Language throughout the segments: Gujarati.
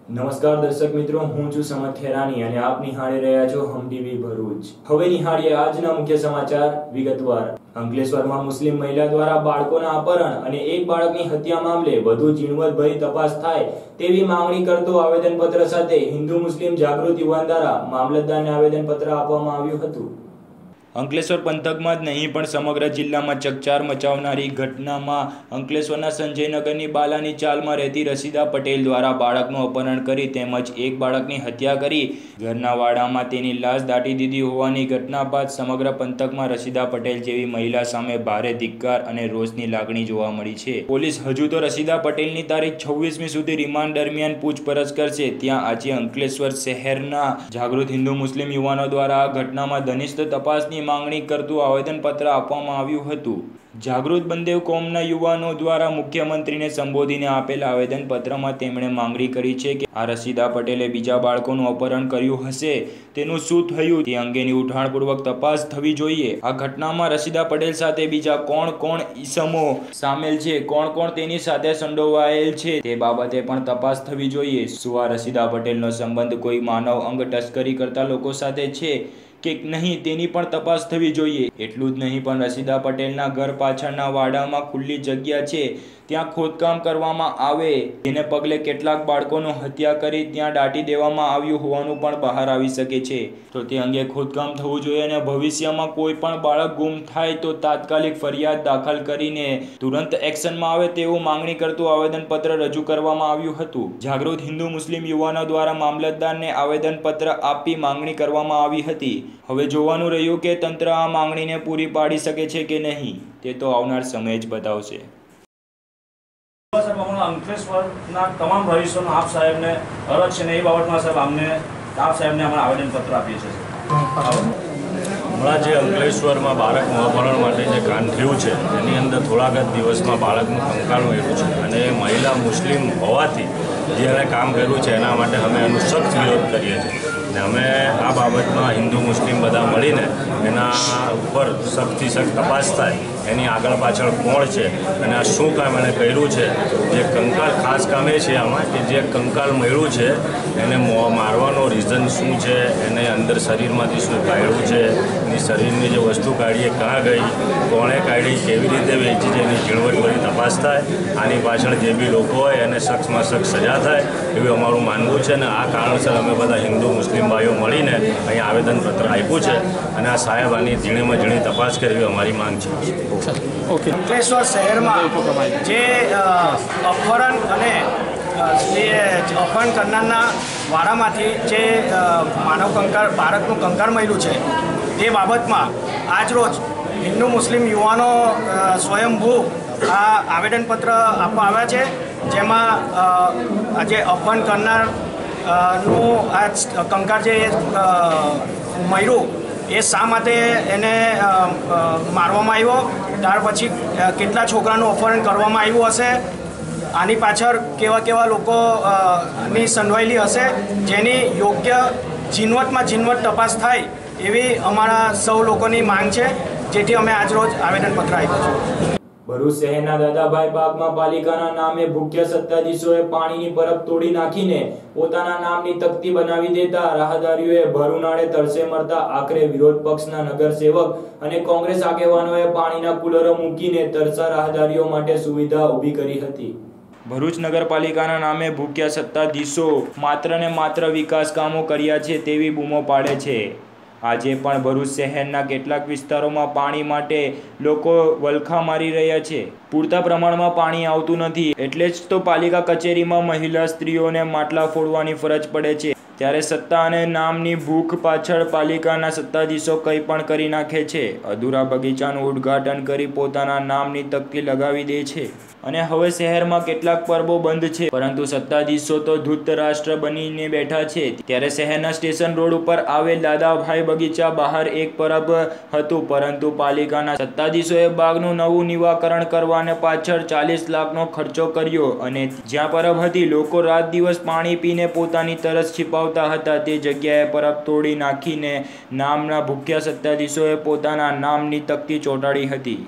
નમસ્કાર દર્શક મિત્રો, હું છું સમત ખેરાની અને આપ નિહાળી રહ્યા છો હમ ટીવી ભરૂચ। હવે નિહાળીએ આજના મુખ્ય સમાચાર વિગતવાર। અંકલેશ્વરમાં મુસ્લિમ મહિલા દ્વારા બાળકોના અપહરણ અને એક બાળકની હત્યા મામલે વધુ ઝીણવટભરી તપાસ થાય તેવી માંગણી કરતો આવેદનપત્ર સાથે હિન્દુ મુસ્લિમ જાગૃત યુવાન દ્વારા મામલતદારને આવેદનપત્ર આપવામાં આવ્યું હતું। અંકલેશ્વર પંથકમાં જ નહીં પણ સમગ્ર જિલ્લામાં ચકચાર મચાવનારી ઘટનામાં અંકલેશ્વરના સંજયનગરની બાલાની ચાલમાં રહેતી રસીદા પટેલ દ્વારા બાળકનું અપહરણ કરી તેમજ એક બાળકની હત્યા કરી ઘરના વાડામાં તેની લાશ દાટી દીધી હોવાની ઘટના બાદ સમગ્ર પંથકમાં રસીદા પટેલ જેવી મહિલા સામે ભારે ધિક્કાર અને રોષની લાગણી જોવા મળી છે। પોલીસ હજુ તો રસીદા પટેલની તારીખ 26મી સુધી રિમાન્ડ દરમિયાન પૂછપરછ કરશે। ત્યાં આજે અંકલેશ્વર શહેરના જાગૃત હિન્દુ મુસ્લિમ યુવાનો દ્વારા આ ઘટનામાં ઘનિષ્ઠ તપાસની માંગણી કરતું આવેદનપત્ર આપવામાં આવ્યું હતું। જાગૃત બંદેવ કોમના યુવાનો દ્વારા મુખ્યમંત્રીને સંબોધીને આપેલા આવેદનપત્રમાં તેમણે માંગણી કરી છે કે આ રસીદા પટેલે બીજા બાળકોનું અપહરણ કર્યું હશે તેનું શું થયું તે અંગેની ઉઠાણપૂર્વક તપાસ થવી જોઈએ। આ ઘટનામાં રસીદા પટેલ સાથે બીજા કોણ ઈસમો સામેલ છે, કોણ તેની સાથે સંડોવાયેલ છે તે બાબતે પણ તપાસ થવી જોઈએ। શું આ રસીદા પટેલનો સંબંધ કોઈ માનવ અંગ તસ્કરી કરતા લોકો સાથે છે કે નહીં તેની પણ તપાસ થવી જોઈએ। એટલું જ નહીં પણ રસીદા પટેલના ઘર પાછળના વાડામાં ખુલ્લી જગ્યા છે, ત્યાં ખોદકામ કરવામાં આવે જેને પગલે કેટલાક બાળકોનું હત્યા કરી ત્યાં દાટી દેવામાં આવ્યું હોવાનું પણ બહાર આવી શકે છે। તો તે અંગે ખોદકામ થવું જોઈએ અને ભવિષ્યમાં કોઈ પણ બાળક ગુમ થાય તો તાત્કાલિક ફરિયાદ દાખલ કરીને તુરંત એક્શનમાં આવે તેવું માંગણી કરતું આવેદનપત્ર રજૂ કરવામાં આવ્યું હતું। જાગૃત હિન્દુ મુસ્લિમ યુવાનો દ્વારા મામલતદારને આવેદનપત્ર આપી માંગણી કરવામાં આવી હતી। હવે જોવાનું રહ્યું કે તંત્ર આ માંગણીને પૂરી પાડી શકે છે કે નહીં, તે તો આવનાર સમય જ બતાવશે। અંકલેશ્વરના તમામ ભવિષ્યનો આપ સાહેબને અરજ છે ને એ બાબતમાં સાહેબ આપ સાહેબને અમે આવેદનપત્ર આપીએ છીએ। હમણાં જે અંકલેશ્વરમાં બાળકનું અપહરણ માટે જે કાંડ થયું છે એની અંદર થોડાક જ દિવસમાં બાળકનું કંકાળ મળ્યું છે અને મહિલા મુસ્લિમ હોવાથી જે એણે કામ કર્યું છે એના માટે અમે એનો સખ્ત વિરોધ કરીએ છીએ અને અમે આ બાબતમાં હિન્દુ મુસ્લિમ બધા મળીને એના ઉપર સખ્તથી સખ્ત તપાસ થાય, એની આગળ પાછળ કોણ છે અને આ શું કામ એણે કર્યું છે। જે કંકાલ ખાસ કામ એ છે આમાં કે જે કંકાલ મળ્યું છે એને મારવાનો રીઝન શું છે, એને અંદર શરીરમાંથી શું કાઢ્યું છે, એની શરીરની જે વસ્તુ કાઢીએ ક્યાં ગઈ, કોણે કાઢી, કેવી રીતે વેચી છે, એની ઝીણવટભરી તપાસ થાય। આની પાછળ જે બી લોકો હોય એને સખ્તમાં સખ્ત સજા થાય એવું અમારું માનવું છે અને આ કારણસર અમે બધા હિન્દુ મુસ્લિમ ભાઈઓ મળીને અહીં આવેદનપત્ર આપ્યું છે અને આ સાહેબ આની ઝીણીમાં ઝીણી તપાસ કરવી અમારી માંગ છે। અંકલેશ્વર શહેરમાં જે અપહરણ અને જે અપહરણ કરનારના વાડામાંથી જે માનવ કંકાળ બાળકનું કંકાળ મળ્યું છે તે બાબતમાં આજરોજ હિન્દુ મુસ્લિમ યુવાનો સ્વયંભૂ આ આવેદનપત્ર આપવા આવ્યા છે, જેમાં આજે અપહરણ કરનાર નું આ કંકાળ જે મળ્યું એ શા માટે એને મારવામાં આવ્યો, ત્યાર પછી કેટલા છોકરાનું અપહરણ કરવામાં આવ્યું હશે, આની પાછળ કેવા લોકો ની સંડવાયેલી હશે, જેની યોગ્ય ઝીણવટ તપાસ થાય એવી અમારા સૌ લોકોની માંગ છે, જેથી અમે આજરોજ આવેદનપત્ર આપ્યું છે। ભરૂચ શહેરના દાદાભાઈ બાગમાં પાલિકાના નામે ભૂખ્યા સત્તાધીશોએ પાણીની પરબ તોડી નાખીને પોતાના નામની તકતી બનાવી દેતા રાહદારીઓએ ભરુનાળે તરસે મરતા આખરે વિરોધ પક્ષના નગરસેવક અને કોંગ્રેસ આગેવાનોએ પાણીના કુલરો મૂકીને તરસા રાહદારીઓ માટે સુવિધા ઊભી કરી હતી। ભરૂચ નગરપાલિકાના નામે ભૂખ્યા સત્તાધીશો માત્ર ને માત્ર વિકાસ કામો કર્યા છે તેવી બૂમો પાડે છે। આજે પણ ભરૂચ શહેરના કેટલાક વિસ્તારોમાં પાણી માટે લોકો વલખા મારી રહ્યા છે। પૂરતા પ્રમાણમાં પાણી આવતું નથી, એટલે જ તો પાલિકા કચેરીમાં મહિલા સ્ત્રીઓને માટલા ફોડવાની ફરજ પડે છે। ત્યારે સત્તા અને નામની ભૂખ પાછળ પાલિકાના સત્તાધીશો કંઈ પણ કરી નાખે છે। અધૂરા બગીચાનું ઉદ્ઘાટન કરી પોતાના નામની તકતી લગાવી દે છે અને હવે શહેરમાં કેટલાક પરબો બંધ છે, પરંતુ સત્તાધીશો તો ધૂતરાષ્ટ્ર બનીને બેઠા છે। ત્યારે શહેરના સ્ટેશન રોડ ઉપર આવેલ દાદાભાઈ બગીચા બહાર એક પરબ હતું, પરંતુ પાલિકાના સત્તાધીશોએ બાગનું નવું નિવાકરણ કરવાને પાછળ 40 લાખનો ખર્ચો કર્યો અને જ્યાં પરબ હતી લોકો રાત દિવસ પાણી પીને પોતાની તરસ छिपावता હતા તે જગ્યાએ પરબ તોડી નાખીને નામના ભૂખ્યા સત્તાધીશોએ પોતાના નામની તકતી ચોંટાડી હતી।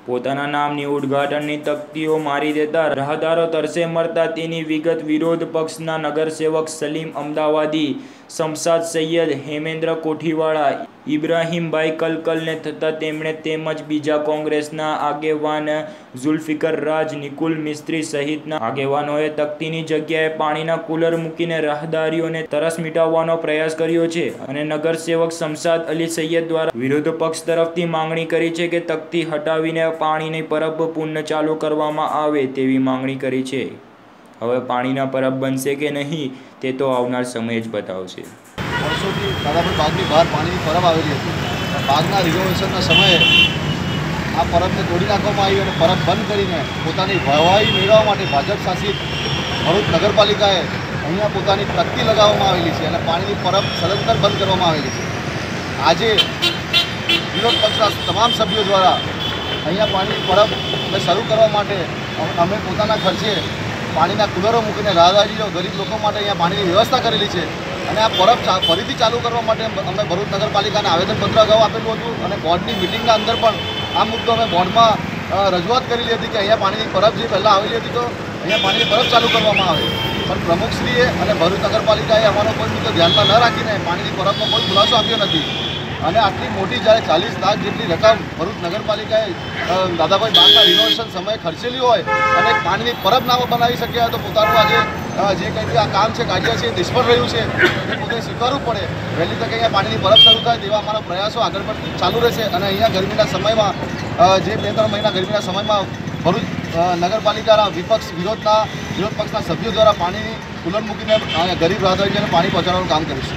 પોતાના નામની ઉદ્ઘાટનની તકતીઓ મારી દેતા રાહદારો તરસે મળતા તેની વિગત વિરોધ પક્ષના નગરસેવક સલીમ અમદાવાદી, શમશાદ સૈયદ, હેમેન્દ્ર કોઠીવાળા, ઇબ્રાહીમભાઈ કલકલને થતા તેમણે તેમજ બીજા કોંગ્રેસના આગેવાન ઝુલ્ફિકર રાજ, નિકુલ મિસ્ત્રી સહિતના આગેવાનોએ તકતીની જગ્યાએ પાણીના કુલર મૂકીને રાહદારીઓને તરસ મિટાવવાનો પ્રયાસ કર્યો છે અને નગરસેવક શમશાદ અલી સૈયદ દ્વારા વિરોધ પક્ષ તરફથી માંગણી કરી છે કે તકતી હટાવીને પાણીની પરબ પુનઃ ચાલુ કરવામાં આવે તેવી માંગણી કરી છે. હવે પાણીના પરબ બનશે કે નહીં તે તો આવનાર સમય જ બતાવશે. વર્ષોથી દાદાભાઈ બાગની બહાર પાણીની પરબ આવેલી હતી. બાગના રિનોવેશનના સમયે આ પરબને તોડી નાખવામાં આવી અને પરબ બંધ કરીને પોતાની વાહવાહી મેળવવા માટે ભાજપ શાસિત ભરૂચ નગરપાલિકાએ અહીંયા પોતાની તકતી લગાવવામાં આવેલી છે અને પાણીની પરબ સદંતર બંધ કરવામાં આવેલી છે. આજે વિરોધ પક્ષના તમામ સભ્યો દ્વારા અહીંયા પાણીની પરબ શરૂ કરવા માટે અમે પોતાના ખર્ચે પાણીના કુલરો મૂકીને રાહદારીઓ ગરીબ લોકો માટે અહીંયા પાણીની વ્યવસ્થા કરેલી છે અને આ પરબ ફરીથી ચાલુ કરવા માટે અમે ભરૂચ નગરપાલિકાને આવેદનપત્ર અગાઉ આપેલું હતું અને બોર્ડની મિટિંગના અંદર પણ આ મુદ્દો અમે બોર્ડમાં રજૂઆત કરેલી હતી કે અહીંયા પાણીની પરબ જે પહેલાં આવેલી હતી તો અહીંયા પાણીની પરબ ચાલુ કરવામાં આવે, પણ પ્રમુખશ્રીએ અને ભરૂચ નગરપાલિકાએ અમારો કોઈ મુદ્દો ધ્યાનમાં ન રાખીને પાણીની પરબનો કોઈ ખુલાસો આપ્યો નથી અને આટલી મોટી જ્યારે 40 લાખ જેટલી રકમ ભરૂચ નગરપાલિકાએ દાદાભાઈ બાગના રિનોવેશન સમયે ખર્ચેલી હોય અને પાણીની પરબ ના બનાવી શક્યા તો પોતાનું આજે જે કંઈ આ કામ છે, કાર્ય છે, નિષ્ફળ રહ્યું છે એ પોતે સ્વીકારવું પડે. વહેલી તકે અહીંયા પાણીની પરબ શરૂ થાય તેવા અમારા પ્રયાસો આગળ પણ ચાલુ રહેશે અને અહીંયા ગરમીના સમયમાં જે 2-3 મહિના ગરમીના સમયમાં ભરૂચ નગરપાલિકાના વિરોધ પક્ષના સભ્યો દ્વારા પાણીની કુલર મૂકીને ગરીબ રાહદારીઓને પાણી પહોંચાડવાનું કામ કરીશું.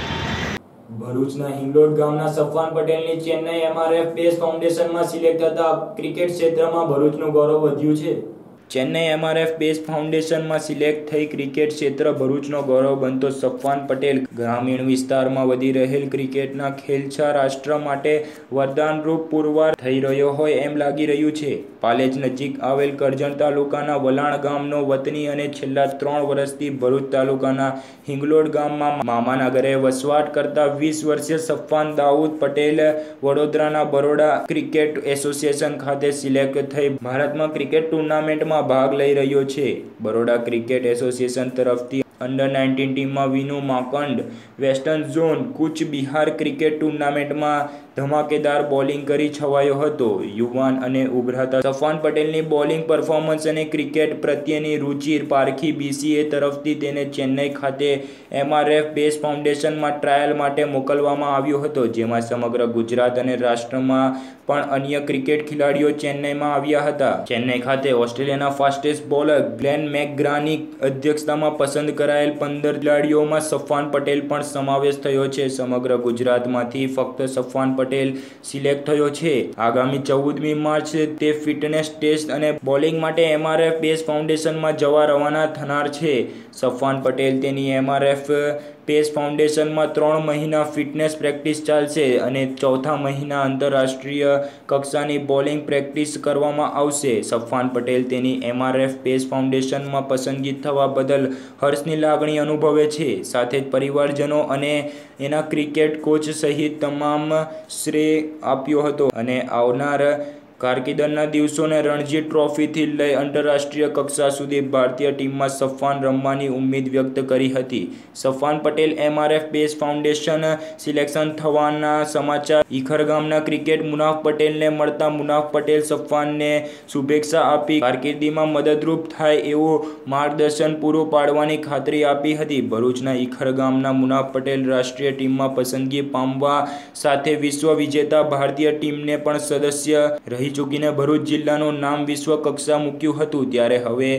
ભરૂચના હિંગલોડ ગામના સફવાન પટેલની ચેન્નઈ MRF બેઝ ફાઉન્ડેશનમાં સિલેક્ટ થતા ક્રિકેટ ક્ષેત્રમાં ભરૂચનું ગૌરવ વધ્યું છે. ચેન્નઈ MRF બેઝ ફાઉન્ડેશનમાં સિલેક્ટ થઈ ક્રિકેટ ક્ષેત્ર ભરૂચનો ગૌરવ બનતો સફવાન પટેલ ગ્રામીણ વિસ્તારમાં વધી રહેલ ક્રિકેટના ખેલછા રાષ્ટ્ર માટે વરદાનરૂપ પુરવાર થઈ રહ્યો હોય એમ લાગી રહ્યું છે. પાલેજ નજીક આવેલ કરજણ તાલુકાના વલાણ ગામનો વતની અને છેલ્લા 3 વર્ષથી ભરૂચ તાલુકાના હિંગલોડ ગામમાં મામાના ઘરે વસવાટ કરતા 20 વર્ષીય સફવાન દાઉદ પટેલ વડોદરાના બરોડા ક્રિકેટ એસોસિએશન ખાતે સિલેક્ટ થઈ ભારતમાં ક્રિકેટ ટુર્નામેન્ટમાં ભાગ લઈ રહ્યો છે. બરોડા ક્રિકેટ એસોસિએશન તરફથી અંડર-19 ટીમમાં વિનુ માંકંડ વેસ્ટર્ન ઝોન કૂચ બિહાર ક્રિકેટ ટુર્નામેન્ટમાં ધમાકેદાર બોલિંગ કરી છવાયો હતો. યુવાન અને ઉભરાતા સફવાન પટેલની બોલિંગ પરફોર્મન્સ અને ક્રિકેટ પ્રત્યેની રુચિ પારખી BCA તરફથી તેને ચેન્નઈ ખાતે MRF બેઝ ફાઉન્ડેશનમાં ટ્રાયલ માટે મોકલવામાં આવ્યો હતો, જેમાં સમગ્ર ગુજરાત અને રાષ્ટ્રમાં પણ અન્ય ક્રિકેટ ખેલાડીઓ ચેન્નઈમાં આવ્યા હતા. ચેન્નઈ ખાતે ઓસ્ટ્રેલિયાના ફાસ્ટેસ્ટ બોલર ગ્લેન મેકગ્રાની અધ્યક્ષતામાં પસંદ કરાયેલ 15 ખેલાડીઓમાં સફવાન પટેલ પણ સમાવેશ થયો છે. સમગ્ર ગુજરાતમાંથી ફક્ત સફવાન પટેલ સિલેક્ટ થયો છે. આગામી 14મી માર્ચ તે ફિટનેસ ટેસ્ટ અને બોલિંગ માટે MRF બેઝ ફાઉન્ડેશનમાં જવા રવાના થનાર છે. સફવાન પટેલ તેની MRF બેઝ ફાઉન્ડેશનમાં 3 મહિના ફિટનેસ પ્રેક્ટિસ ચાલશે અને 4થા મહિના આંતરરાષ્ટ્રીય કક્ષાની બોલિંગ પ્રેક્ટિસ કરવામાં આવશે. સફવાન પટેલ તેની MRF બેઝ ફાઉન્ડેશનમાં પસંદગી થવા બદલ હર્ષની લાગણી અનુભવે છે. સાથે જ પરિવારજનો અને એના ક્રિકેટ કોચ સહિત તમામ શ્રેય આપ્યો હતો અને આવનાર કારકિર્દીના દિવસોને રણજી ટ્રોફીથી લઈ આંતરરાષ્ટ્રીય કક્ષા સુધી ભારતીય ટીમમાં સફવાન રમવાની ઉમ્મીદ વ્યક્ત કરી હતી. Safwan Patel MRF base foundation selection થવાના સમાચાર ઈખર ગામના ક્રિકેટ મુનાફ પટેલને મળતા મુનાફ પટેલ સફવાનને શુભેચ્છા આપી કારકિર્દીમાં મદદરૂપ થાય એવું માર્ગદર્શન પૂરું પાડવાની ખાતરી આપી હતી. ભરૂચના ઈખર ગામના મુનાફ પટેલ રાષ્ટ્રીય ટીમમાં પસંદગી પામવા સાથે વિશ્વ વિજેતા ભારતીય ટીમને પણ સદસ્ય રહી ચૂકીને ભરૂચ જિલ્લાનું નામ વિશ્વ કક્ષા મૂક્યું હતું. ત્યારે હવે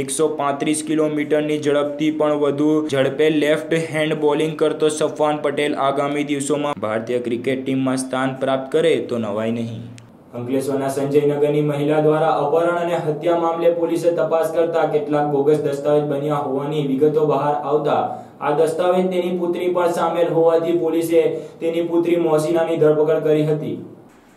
135 કિલોમીટરની ઝડપથી પણ વધુ ઝડપે લેફ્ટ હેન્ડ બોલિંગ કરતો સફવાન પટેલ આગામી દિવસોમાં ભારતીય ક્રિકેટ ટીમમાં સ્થાન પ્રાપ્ત કરે તો નવાઈ નહીં. અંકલેશ્વરના સંજયનગરની મહિલા દ્વારા અપહરણ અને હત્યા મામલે પોલીસે તપાસ કરતા કેટલાક બોગસ દસ્તાવેજ બન્યા હોવાની વિગતો બહાર આવતા આ દસ્તાવેજ તેની પુત્રી પણ સામેલ હોવાથી પોલીસે તેની પુત્રી મોસીનાની ધરપકડ કરી હતી.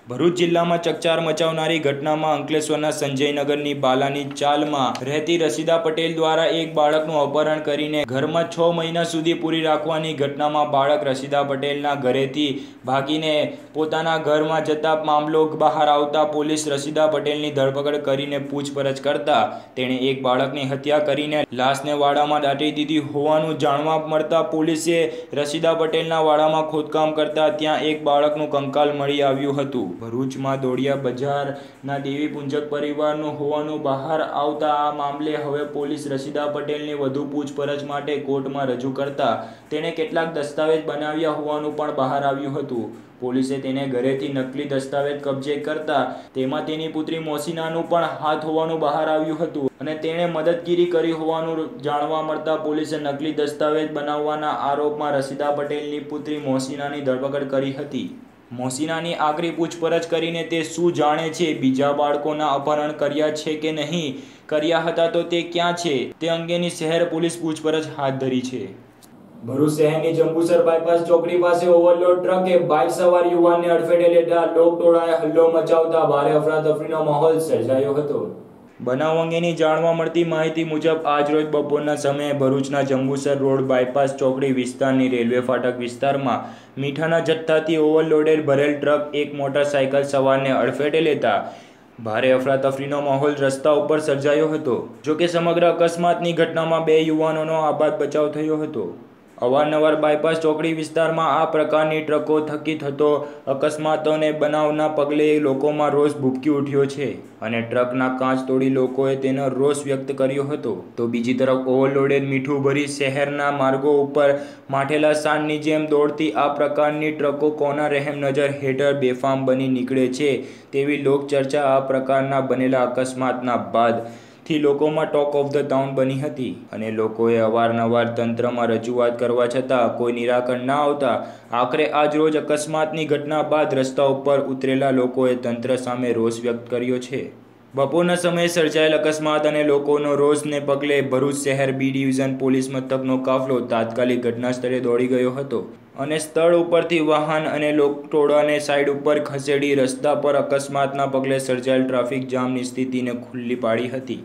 ભરૂચ જિલ્લામાં ચકચાર મચાવનારી ઘટનામાં અંકલેશ્વરના સંજયનગરની બાલાની ચાલમાં રહેતી રસીદા પટેલ દ્વારા એક બાળકનું અપહરણ કરીને ઘરમાં 6 મહિના સુધી પૂરી રાખવાની ઘટનામાં બાળક રસીદા પટેલના ઘરેથી ભાગીને પોતાના ઘરમાં જતા મામલો બહાર આવતા પોલીસ રસીદા પટેલની ધરપકડ કરીને પૂછપરછ કરતા તેણે એક બાળકની હત્યા કરીને લાશને વાડામાં દાટી દીધી હોવાનું જાણવા મળતા પોલીસે રસીદા પટેલના વાડામાં ખોદકામ કરતા ત્યાં એક બાળકનું કંકાલ મળી આવ્યું હતું। ભરૂચમાં દોડિયા બજારના દેવી પુંજક પરિવારનું હોવાનું બહાર આવતા આ મામલે હવે પોલીસ રસીદા પટેલને વધુ પૂછપરછ માટે કોર્ટમાં રજૂ કરતા તેણે કેટલાક દસ્તાવેજ બનાવ્યા હોવાનું પણ બહાર આવ્યું હતું। પોલીસે તેને ઘરેથી નકલી દસ્તાવેજ કબજે કરતા તેમાં તેની પુત્રી મોસીનાનું પણ હાથ હોવાનું બહાર આવ્યું હતું અને તેણે મદદગીરી કરી હોવાનું જાણવા મળતા પોલીસે નકલી દસ્તાવેજ બનાવવાના આરોપમાં રસીદા પટેલની પુત્રી મોસીનાની ધરપકડ કરી હતી। મોસીનાની આકરી પૂછપરછ કરીને તે શું જાણે છે, બીજા બાળકોના અપહરણ કર્યા છે કે નહીં કર્યા હતા તો તે ક્યાં છે તે અંગેની શહેર પોલીસ પૂછપરછ હાથ ધરી છે। ભરૂચ શહેરની જંબુસર બાયપાસ ચોકડી પાસે ઓવરલોડ ટ્રકે બાઇક સવાર યુવાનને અડફેટે લેતા લોકટોળાએ હલ્લો મચાવતા ભારે અફરાતફરીનો માહોલ સર્જાયો હતો। બનાવ અંગેની જાણવા મળતી માહિતી મુજબ આજરોજ બપોરના સમયે ભરૂચના જંબુસર રોડ બાયપાસ ચોકડી વિસ્તારની રેલવે ફાટક વિસ્તારમાં મીઠાના જથ્થાથી ઓવરલોડેડ ભરેલ ટ્રક એક મોટરસાયકલ સવારને અડફેટે લેતા ભારે અફરાતફરીનો માહોલ રસ્તા ઉપર સર્જાયો હતો। જોકે સમગ્ર અકસ્માતની ઘટનામાં 2 યુવાનોનો આબાદ બચાવ થયો હતો। અવારનવાર બાયપાસ ચોકડી વિસ્તારમાં આ પ્રકારની ટ્રકો થકી થતો અકસ્માતોને બનાવના પગલે લોકોમાં રોષ ભૂબકી ઉઠ્યો છે અને ટ્રકના કાચ તોડી લોકોએ તેનો રોષ વ્યક્ત કર્યો હતો। તો બીજી તરફ ઓવરલોડેડ મીઠું ભરી શહેરના માર્ગો ઉપર માઠેલા સાંડની જેમ દોડતી આ પ્રકારની ટ્રકો કોના રહેમ નજર હેઠળ બેફામ બની નીકળે છે તેવી લોકચર્ચા આ પ્રકારના બનેલા અકસ્માતના બાદ થી લોકોમાં ટોક ઓફ ધ ટાઉન બની હતી અને લોકોએ અવારનવાર તંત્રમાં રજૂઆત કરવા છતાં કોઈ નિરાકરણ ના આવતા આખરે આજ રોજ અકસ્માતની ઘટના બાદ રસ્તા ઉપર ઉતરેલા લોકોએ તંત્ર સામે રોષ વ્યક્ત કર્યો છે। બપોરના સમયે સર્જાયેલ અકસ્માત અને લોકોનો રોષને પગલે ભરૂચ શહેર બી ડિવિઝન પોલીસ મથકનો કાફલો તાત્કાલિક ઘટના સ્થળે દોડી ગયો હતો અને સ્થળ ઉપરથી વાહન અને લોકટોળાને સાઈડ ઉપર ખસેડી રસ્તા પર અકસ્માતના પગલે સર્જાયેલ ટ્રાફિક જામની સ્થિતિને ખુલ્લી પાડી હતી।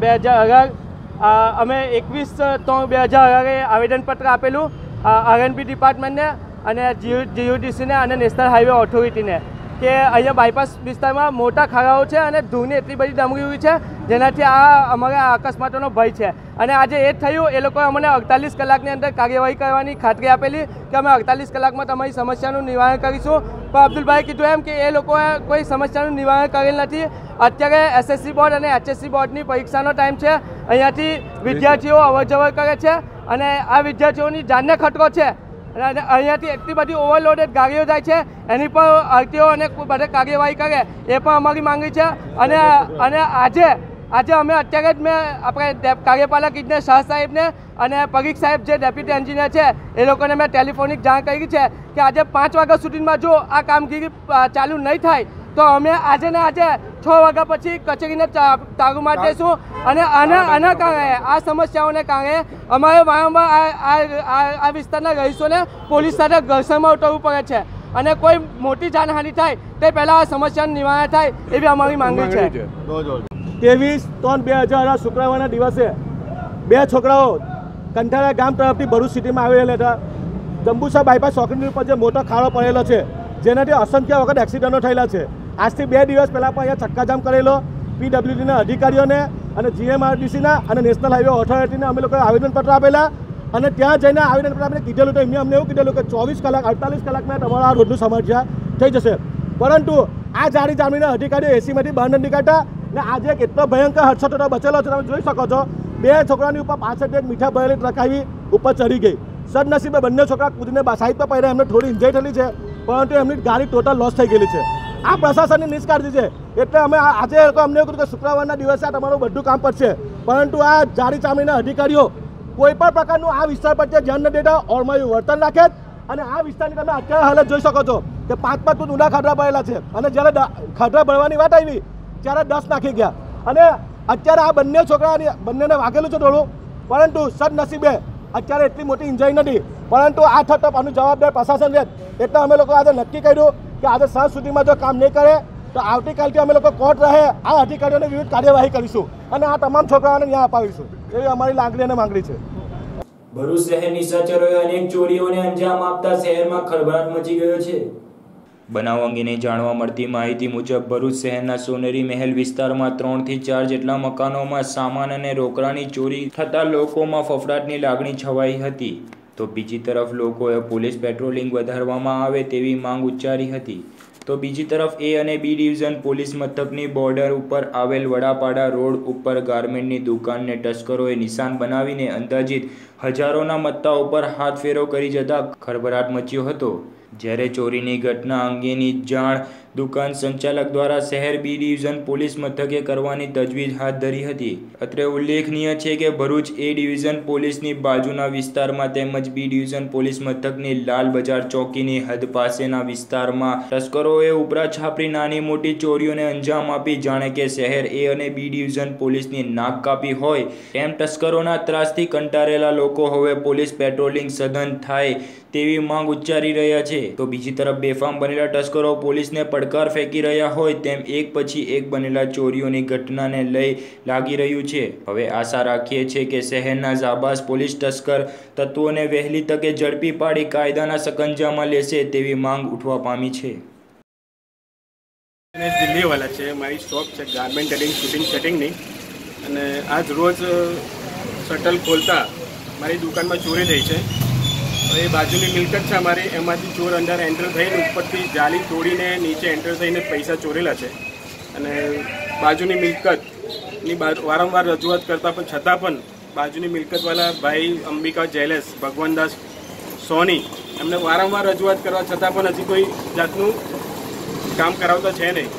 2018 અમે 21/3/2018 આવેદનપત્ર આપેલું આરએનબી ડિપાર્ટમેન્ટને અને જીયુડીસીને અને નેશનલ હાઈવે ઓથોરિટીને કે અહીંયા બાયપાસ વિસ્તારમાં મોટા ખાડાઓ છે અને ધૂળની એટલી બધી ડામરી હોય છે જેનાથી અમારા અકસ્માતોનો ભય છે અને આજે એ જ થયું। એ લોકોએ અમને 48 કલાકની અંદર કાર્યવાહી કરવાની ખાતરી આપેલી કે અમે 48 કલાકમાં તમારી સમસ્યાનું નિવારણ કરીશું, પણ અબ્દુલભાઈએ કીધું એમ કે એ લોકોએ કોઈ સમસ્યાનું નિવારણ કરેલ નથી। અત્યારે એસએસસી બોર્ડ અને એચએસસી બોર્ડની પરીક્ષાનો ટાઈમ છે, અહીંયાથી વિદ્યાર્થીઓ અવરજવર કરે છે અને આ વિદ્યાર્થીઓની જાનને ખતરો છે અને અહીંયાથી એટલી બધી ઓવરલોડેડ ગાડીઓ જાય છે એની પર આરટીઓ અને બધે કાર્યવાહી કરે એ પણ અમારી માંગણી છે। અને આજે અમે અત્યારે જ આપણે કાર્યપાલક ઇજનેર શાહ સાહેબને અને પરીખ સાહેબ જે ડેપ્યુટી એન્જિનિયર છે એ લોકોને મેં ટેલિફોનિક જાણ કરી છે કે આજે 5 વાગ્યા સુધીમાં જો આ કામગીરી ચાલુ નહીં થાય તો અમે આજે ને આજે 6 વાગ્યા પછી કચેરીને તાળું મારી દઈશું અને આના કારણે આ સમસ્યાઓને કારણે અમારે વારંવાર આ વિસ્તારના રહીશોને પોલીસ સાથે ઘર્ષણમાં ઉતરવું પડે છે અને કોઈ મોટી જાનહાનિ થાય તે પહેલાં આ સમસ્યાનું નિવારણ થાય એવી અમારી માંગણી છે। 23/3/2018 શુક્રવારના દિવસે 2 છોકરાઓ કંઠારા ગામ તરફથી ભરૂચ સિટીમાં આવેલા હતા। જંબુસર બાયપાસ ચોકડી ઉપર જે મોટો ખાડો પડેલો છે જેનાથી અસંખ્ય વખત એક્સિડન્ટો થયેલા છે। આજથી 2 દિવસ પહેલાં પણ અહીંયા ચક્કાજામ કરેલો પીડબ્લ્યુડીના અધિકારીઓને અને જીએમઆરડીસીના અને નેશનલ હાઈવે ઓથોરિટીને અમે લોકોએ આવેદનપત્ર આપેલા અને ત્યાં જઈને આવેદનપત્ર આપણે કીધેલું તો અમને એવું કીધેલું કે 24 કલાક 48 કલાકમાં તમારો આ રોડનું સમસ્યા થઈ જશે, પરંતુ આ જાડી જામીનના અધિકારીઓ એસીમાંથી બહાર નથી નીકળતા ને આજે કેટલો ભયંકર હડસઠો બચેલો છે તમે જોઈ શકો છો। 2 છોકરાની ઉપર 65 મીઠા ભરેલી ટ્રક આવી ઉપર ચડી ગઈ। સદનસીબે બંને છોકરા કૂદીને સાઈડ પર પડ્યા, એમને થોડી ઇન્જરી થયેલી છે પરંતુ એમની ગાડી ટોટલ લોસ થઈ ગયેલી છે। આ પ્રશાસનની નિષ્કાળજી છે એટલે અમે આજે અમને એવું કીધું કે શુક્રવારના દિવસે આ તમારું બધું કામ પડશે, પરંતુ આ જાડી ચામડીના અધિકારીઓ કોઈ પણ પ્રકારનું આ વિસ્તાર પર ધ્યાન ન દેતા ઓરમાયું વર્તન રાખે અને આ વિસ્તારની તમે અત્યારે હાલત જોઈ શકો છો કે 5 ફૂટ ઊંડા ખાડા ભરેલા છે અને જ્યારે ખાડા ભરવાની વાત આવી ત્યારે 10 નાખી ગયા અને અત્યારે આ બંને છોકરાની બંનેને વાગેલું છે થોડું, પરંતુ સદનસીબે અત્યારે એટલી મોટી ઇન્જરી નથી, પરંતુ આ થતો આનું જવાબદાર પ્રશાસન છે। એટલે અમે લોકો આજે નક્કી કર્યું કે આજે સાંજ સુધીમાં જો કામ નહીં કરે તો આવતીકાલથી અમે લોકો કોર્ટ રહે આ અધિકારીઓને વિરુદ્ધ કાર્યવાહી કરીશું અને આ તમામ છોકરાઓને ન્યાય અપાવીશું એવી અમારી લાગણી અને માંગણી છે. ભરૂચ શહેરની નિશાચરોએ અનેક ચોરીઓને અંજામ આપતા શહેરમાં ખળભળાટ મચી ગયો છે. બનાવ અંગેની જાણવા મળતી માહિતી મુજબ ભરૂચ શહેરના સોનેરી મહેલ વિસ્તારમાં 3 થી 4 જેટલા મકાનોમાં સામાન અને રોકડાની ચોરી થતાં લોકોમાં ફફડાટની લાગણી છવાઈ હતી. તો બીજી તરફ લોકોએ પોલીસ પેટ્રોલિંગ વધારવામાં આવે તેવી માંગ ઉચ્ચારી હતી. તો બીજી તરફ એ અને બી ડિવિઝન પોલીસ મથકની બોર્ડર ઉપર આવેલ વડાપાડા રોડ ઉપર ગાર્મેન્ટની દુકાનને તસ્કરોએ નિશાન બનાવીને અંદાજિત હજારોના મત્તા ઉપર હાથફેરો કરી જતા ખળભળાટ મચ્યો હતો. જ્યારે ચોરીની ઘટના અંગેની જાણ દુકાન સંચાલક દ્વારા શહેર બી ડિવિઝન પોલીસ મથકે કરવાની તજવીજ હાથ ધરી હતી. અત્રે ઉલ્લેખનીય છે કે ભરૂચ એ ડિવિઝન પોલીસની બાજુના વિસ્તારમાં તેમજ બી ડિવિઝન પોલીસ મથકની લાલ બજાર ચોકીની હદ પાસેના વિસ્તારમાં તસ્કરોએ ઉપરા છાપરી નાની મોટી ચોરીઓને અંજામ આપી જાણે કે શહેર એ અને બી ડિવિઝન પોલીસની નાક કાપી હોય તેમ તસ્કરોના ત્રાસથી કંટાળેલા લોકો હવે પોલીસ પેટ્રોલિંગ સઘન થાય તેવી માંગ ઉચ્ચારી રહ્યા છે. તો બીજી તરફ બેફામ બનેલા તસ્કરો પોલીસને પડકાર ફેંકી રહ્યા હોય તેમ એક પછી એક બનેલા ચોરીઓની ઘટનાને લઈ લાગી રહ્યું છે. હવે આશા રાખીએ છીએ કે શહેરના જાબાઝ પોલીસ તસ્કર તત્વોને વહેલી તકે ઝડપી પાડી કાયદાના સકંજામાં લેશે તેવી માંગ ઉઠવા પામી છે. દિલ્હીવાલા છે, મારી શોપ છે ગાર્મેન્ટ કટિંગ શૂટિંગ સેટિંગની, અને આજ રોજ શટલ ખોલતા મારી દુકાનમાં ચોરી થઈ છે. એ બાજુની મિલકત છે અમારી, એમાંથી ચોર અંદર એન્ટર થઈને ઉપરથી જાલી તોડીને નીચે એન્ટર થઈને પૈસા ચોરેલા છે. અને બાજુની મિલકતની વારંવાર રજૂઆત કરતા પણ છતાં પણ બાજુની મિલકતવાળા ભાઈ અંબિકા જેલેસ ભગવાનદાસ સોની એમને વારંવાર રજૂઆત કરવા છતાં પણ હજી કોઈ જાતનું કામ કરાવતા છે નહીં.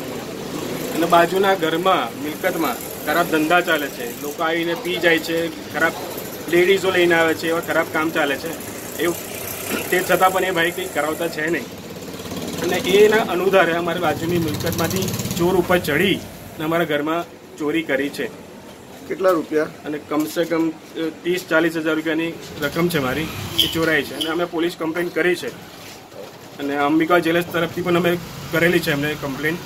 અને બાજુના ઘરમાં મિલકતમાં ખરાબ ધંધા ચાલે છે, લોકો આવીને પી જાય છે, ખરાબ લેડીઝો લઈને આવે છે, એવા ખરાબ કામ ચાલે છે. એવું તે છતાં પણ એ ભાઈ કંઈ કરાવતા છે નહીં. અને એના અનુધારે અમારી બાજુની મિલકતમાંથી ચોર ઉપર ચડી અને અમારા ઘરમાં ચોરી કરી છે. કેટલા રૂપિયા? અને કમસે કમ 30-40 હજાર રૂપિયાની રકમ છે મારી, એ ચોરાઈ છે. અને અમે પોલીસ કમ્પ્લેન કરી છે, અને અંબિકા જેલસ તરફથી પણ અમે કરેલી છે એમને કમ્પ્લેન,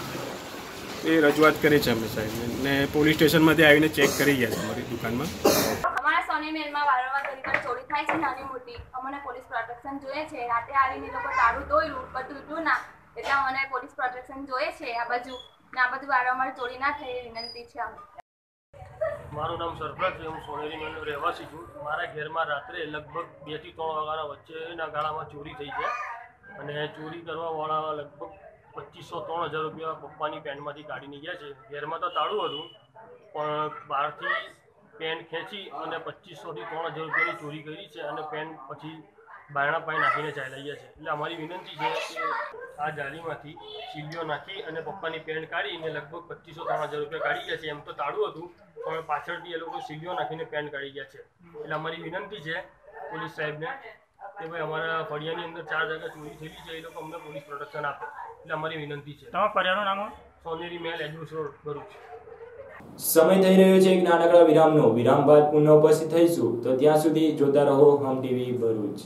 એ રજૂઆત કરી છે અમે સાહેબ, ને પોલીસ સ્ટેશનમાંથી આવીને ચેક કરી ગયા છે અમારી દુકાનમાં. અમારા સોની મેલમાં વારંવાર ચોરી થાય છે નાની મોટી, અમને પોલીસ પ્રોટેક્શન જોઈએ છે. રાતે આવીને લોકો તાળું તોડ્યું પણ તૂટ્યું ના, એટલે અમને પોલીસ પ્રોટેક્શન જોઈએ છે આ બાજુ, ને આ બધું વારંવાર ચોરી ના થાય એ વિનંતી છે અમને. મારું નામ સરફરાજ છે, હું સોનેરી મેલનો રહેવાસી છું. મારા ઘરમાં રાત્રે લગભગ 2 થી 3 વાગ્યાના વચ્ચેના ગાળામાં ચોરી થઈ છે, અને ચોરી કરવાવાળા લગભગ 2500-3000 રૂપિયા પપ્પાની પેન્ટમાંથી કાઢીને ગયા છે. ઘરમાં તો તાળું હતું, પણ બહારથી પેન ખેંચી અને 2500 થી 3000 રૂપિયાની ચોરી કરી છે, અને પેન પછી બારણા પાસે નાખીને ચાલ્યા ગયા છે. એટલે અમારી વિનંતી છે કે આ જાળીમાંથી સીલીઓ નાખી અને પપ્પાની પેન કાઢીને લગભગ 2500-3000 રૂપિયા કાઢી ગયા છે. એમ તો તાળું હતું, પણ પાછળથી એ લોકો સીલીઓ નાખીને પેન કાઢી ગયા છે. એટલે અમારી વિનંતી છે પોલીસ સાહેબને કે ભાઈ અમારા ફળિયાની અંદર 4 જગ્યા ચોરી થયેલી છે, એ લોકો અમને પોલીસ પ્રોટેક્શન આપે. એટલે અમારી વિનંતી છે. તમારા ફળિયાનું નામ? સોનેરી મહેલ એડ્યુસ રોડ, ભરૂચ. સમય થઈ રહ્યો છે એક નાનકડા વિરામનો. વિરામ બાદ પુનઃ ઉપસ્થિત થઈશું, તો ત્યાં સુધી જોતા રહો હમ ટીવી ભરૂચ.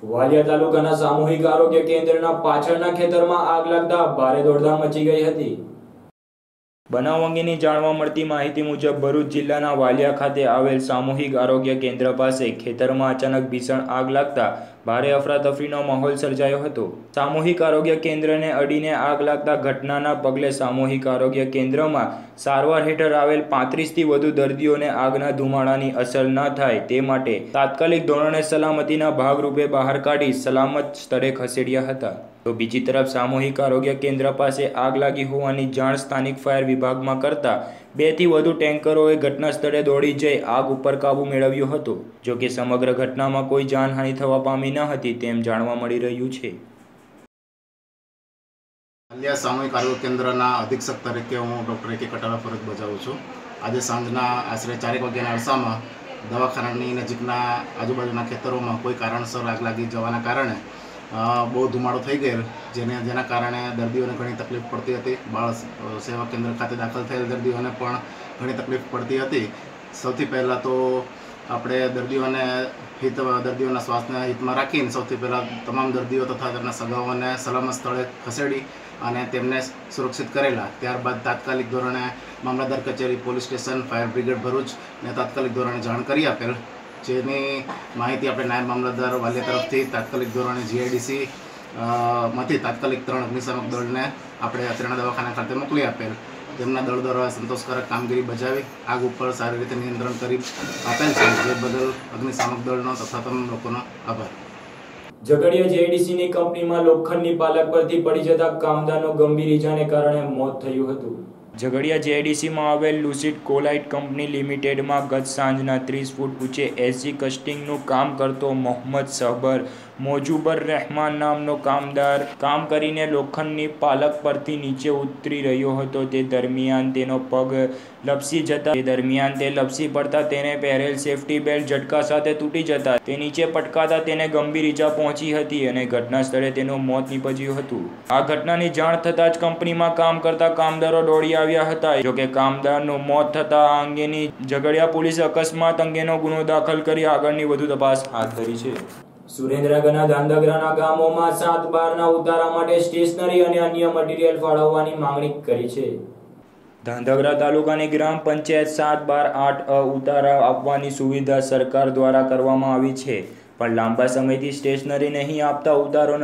વાલિયા તાલુકાના સામૂહિક આરોગ્ય કેન્દ્રના પાછળના ખેતરમાં આગ લાગતા ભારે દોડધામ મચી ગઈ હતી. બનાવ અંગેની જાણવા મળતી માહિતી મુજબ ભરૂચ જિલ્લાના વાલિયા ખાતે આવેલ સામૂહિક આરોગ્ય કેન્દ્ર પાસે ખેતરમાં અચાનક ભીષણ આગ લાગતા ભારે અફરાતફરીનો માહોલ સર્જાયો હતો. સામૂહિક આરોગ્ય કેન્દ્રને અડીને આગ લાગતા ઘટનાના પગલે સામૂહિક આરોગ્ય કેન્દ્રમાં સારવાર હેઠળ આવેલ 35થી વધુ દર્દીઓને આગના ધુમાડાની અસર ન થાય તે માટે તાત્કાલિક ધોરણે સલામતીના ભાગરૂપે બહાર કાઢી સલામત સ્થળે ખસેડ્યા હતા. તો બીજી તરફ સામૂહિક આરોગ્ય કેન્દ્ર પાસે આગ લાગી હોવાની જાણ સ્થાનિક ફાયર વિભાગમાં કરતા 2 થી વધુ ટેન્કરોએ ઘટના સ્થળે દોડી જઈ આગ ઉપર કાબુ મેળવ્યો હતો. જો કે સમગ્ર ઘટનામાં કોઈ જાનહાનિ થવા પામી ન હતી તેમ જાણવા મળી રહ્યું છે. વાલિયા સામૂહિક આરોગ્ય કેન્દ્રના અધિક્ષક તરીકે હું ડૉક્ટર A.K. કટારા ફરજ બજાવું છું. આજે સાંજના આશરે 4 વાગ્યાના અરસામાં દવાખાનાની નજીકના આજુબાજુના ખેતરોમાં કોઈ કારણસર આગ લાગી જવાના કારણે બહુ ધુમાડો થઈ ગયેલ, જેના કારણે દર્દીઓને ઘણી તકલીફ પડતી હતી. બાળ સેવા કેન્દ્ર ખાતે દાખલ થયેલ દર્દીઓને પણ ઘણી તકલીફ પડતી હતી. સૌથી પહેલાં તો આપણે દર્દીઓના શ્વાસને હિતમાં રાખીને સૌથી પહેલાં તમામ દર્દીઓ તથા તેમના સગાઓને સલામત સ્થળે ખસેડી અને તેમને સુરક્ષિત કરેલા. ત્યારબાદ તાત્કાલિક ધોરણે મામલતદાર કચેરી, પોલીસ સ્ટેશન, ફાયર બ્રિગેડ ભરૂચને તાત્કાલિક ધોરણે જાણ કરી આપેલ, જેની માહિતી આપણે નાયબ મામલતદાર વાલિયા તરફથી તાત્કાલિક ધોરણે GIDC માંથી તાત્કાલિક 3 અગ્નિશામક દળને આપણે અત્રેના દવાખાના ખાતે મોકલી આપેલ. તેમના દળ દ્વારા સંતોષકારક કામગીરી બજાવી આગ ઉપર સારી રીતે નિયંત્રણ કરી આપેલ છે, જે બદલ અગ્નિશામક દળનો તથા તમામ લોકોનો આભાર. ઝઘડિયા JDCની કંપનીમાં લોખંડની પાલક પરથી પડી જતા કામદારનો ગંભીર ઈજાને કારણે મોત થયું હતું. ઝઘડિયા JDCમાં આવેલ લુસિડ કોલાઇટ કંપની લિમિટેડમાં ગત સાંજના 30 ફૂટ ઊંચે AC કસ્ટિંગનું કામ કરતો મોહમ્મદ સહબર મોજુબર રહેમાન નામનો કામદાર કામ કરીને લોખંડની પાલક પરથી નીચે ઉતરી રહ્યો હતો. તે દરમિયાન તેનો પગ લપસી પડતા તેને પહેરેલ સેફટી બેલ્ટ ઝટકા સાથે તૂટી જતા તે નીચે પટકાતા તેને ગંભીર ઈજા પહોંચી હતી અને ઘટના સ્થળે તેનું મોત નીપજ્યું હતું. આ ઘટનાની જાણ થતાં જ કંપનીમાં કામ કરતા કામદારો દોડી આવ્યા હતા. જોકે કામદારનું મોત થતાં આ અંગેની ઝઘડિયા પોલીસે અકસ્માત અંગેનો ગુનો દાખલ કરી આગળની વધુ તપાસ હાથ ધરી છે. સુરેન્દ્રનગરના ધાંધગરાના ગામોમાં 7/12ના ઉતારા માટે સ્ટેશનરી અને અન્ય મટીરીયલ ફાળવવાની માંગણી કરી છે. ધાંધગરા તાલુકાની ગ્રામ પંચાયત 7/12 ઉતારા આપવાની સુવિધા સરકાર દ્વારા કરવામાં આવી છે, પણ લાંબા સમયથી સ્ટેશનરી નહીં આપતા ઉતારા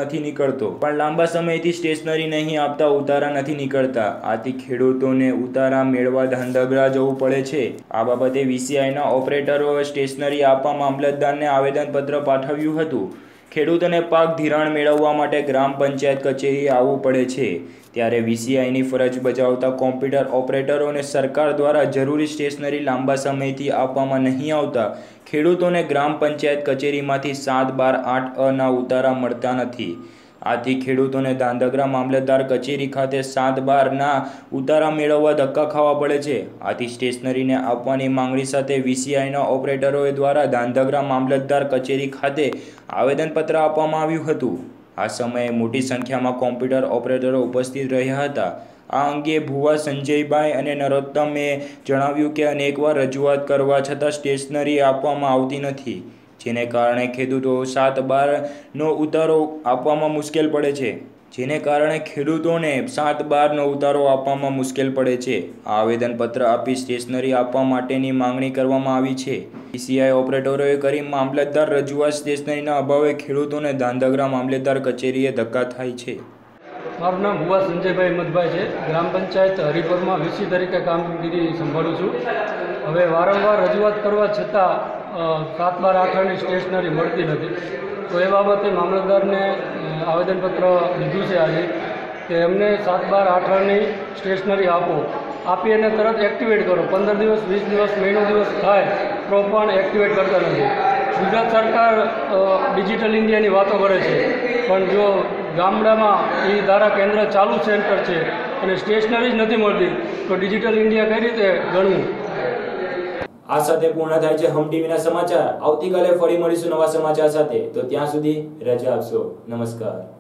નથી નીકળતા. આથી ખેડૂતોને ઉતારા મેળવવા ધાંધગરા જવું પડે છે. આ બાબતે VCIના ઓપરેટરોએ સ્ટેશનરી આપવા મામલતદારને આવેદનપત્ર પાઠવ્યું હતું. ખેડૂતોને પાક ધિરાણ મેળવવા માટે ગ્રામ પંચાયત કચેરીએ આવવું પડે છે, ત્યારે VCIની ફરજ બજાવતા કોમ્પ્યુટર ઓપરેટરોને સરકાર દ્વારા જરૂરી સ્ટેશનરી લાંબા સમયથી આપવામાં નહીં આવતા ખેડૂતોને ગ્રામ પંચાયત કચેરીમાંથી 7/12ના ઉતારા મળતા નથી. આથી ખેડૂતોને ધાંધગરા મામલતદાર કચેરી ખાતે 7/12ના ઉતારા મેળવવા ધક્કા ખાવા પડે છે. આથી સ્ટેશનરીને આપવાની માંગણી સાથે VCIના ઓપરેટરોએ દ્વારા ધાંધગરા મામલતદાર કચેરી ખાતે આવેદનપત્ર આપવામાં આવ્યું હતું. આ સમયે મોટી સંખ્યામાં કોમ્પ્યુટર ઓપરેટરો ઉપસ્થિત રહ્યા હતા. આ અંગે ભુવા સંજયભાઈ અને નરોત્તમે જણાવ્યું કે અનેકવાર રજૂઆત કરવા છતાં સ્ટેશનરી આપવામાં આવતી નથી, જેને કારણે ખેડૂતો 7/12નો ઉતારો આપવામાં મુશ્કેલ પડે છે. આ આવેદનપત્ર આપી સ્ટેશનરી આપવા માટેની માંગણી કરવામાં આવી છે. VCI ઓપરેટરોએ કરી મામલતદાર રજૂઆત સ્ટેશનરીના અભાવે ખેડૂતોને ધાંધગરા મામલતદાર કચેરીએ ધક્કા થાય છે. મારું નામ ભુવા સંજયભાઈ હિંમતભાઈ છે. ગ્રામ પંચાયત હરિપુરમાં VC તરીકે કામગીરી સંભાળું છું. હવે વારંવાર રજૂઆત કરવા છતાં 7/12 સ્ટેશનરી મળતી નથી. તો એ બાબતે મામલતદારને આવેદનપત્ર લીધું છે આજે કે એમને 7/12 સ્ટેશનરી આપી અને તરત એક્ટિવેટ કરો. 15 દિવસ, 20 દિવસ, મહિનો દિવસ થાય તો પણ એક્ટિવેટ કરતા નથી. ગુજરાત સરકાર ડિજિટલ ઇન્ડિયાની વાતો કરે છે, પણ જો ગામડામાં એ ધારા કેન્દ્ર ચાલુ સેન્ટર છે અને સ્ટેશનરી જ નથી મળતી તો ડિજિટલ ઇન્ડિયા કઈ રીતે ગણવું? આ સાથે પૂર્ણ થાય છે હમ ટીવીના સમાચાર. આવતીકાલે ફરી મળીશું નવા સમાચાર સાથે. તો ત્યાં સુધી રજા આપશો. નમસ્કાર.